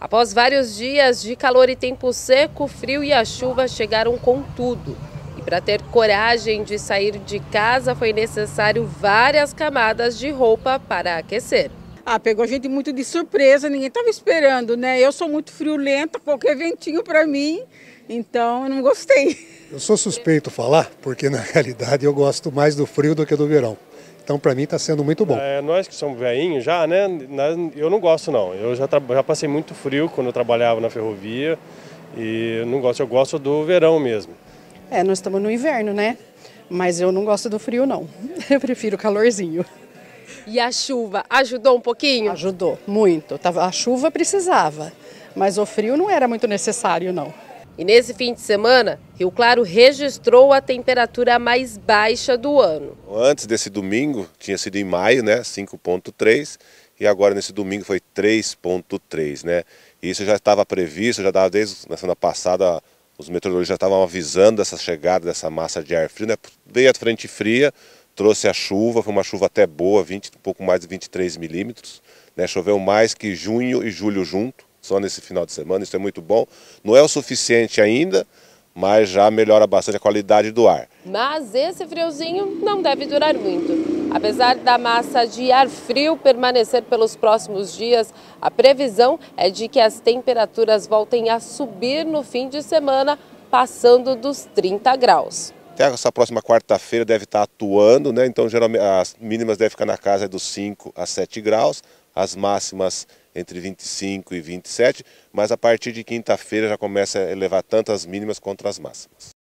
Após vários dias de calor e tempo seco, o frio e a chuva chegaram com tudo. E para ter coragem de sair de casa foi necessário várias camadas de roupa para aquecer. Pegou a gente muito de surpresa, ninguém estava esperando, né? Eu sou muito friolenta, qualquer ventinho para mim, então eu não gostei. Eu sou suspeito falar, porque na realidade eu gosto mais do frio do que do verão. Então para mim está sendo muito bom. Nós que somos velhinhos já, né? Eu não gosto não. Eu já passei muito frio quando eu trabalhava na ferrovia e eu gosto do verão mesmo. Nós estamos no inverno, né? Mas eu não gosto do frio não. Eu prefiro o calorzinho. E a chuva ajudou um pouquinho? Ajudou, muito. A chuva precisava, mas o frio não era muito necessário não. E nesse fim de semana, Rio Claro registrou a temperatura mais baixa do ano. Antes desse domingo, tinha sido em maio, né, 5,3, e agora nesse domingo foi 3,3, né? Isso já estava previsto, já dava desde a semana passada, os meteorologistas já estavam avisando dessa chegada dessa massa de ar frio, né? Veio a frente fria, trouxe a chuva, foi uma chuva até boa, um pouco mais de 23 milímetros, né? Choveu mais que junho e julho junto. Só nesse final de semana, isso é muito bom. Não é o suficiente ainda, mas já melhora bastante a qualidade do ar. Mas esse friozinho não deve durar muito. Apesar da massa de ar frio permanecer pelos próximos dias, a previsão é de que as temperaturas voltem a subir no fim de semana, passando dos 30 graus. Até essa próxima quarta-feira deve estar atuando, né? Então geralmente as mínimas devem ficar na casa dos 5 a 7 graus, as máximas entre 25 e 27, mas a partir de quinta-feira já começa a elevar tanto as mínimas quanto as máximas.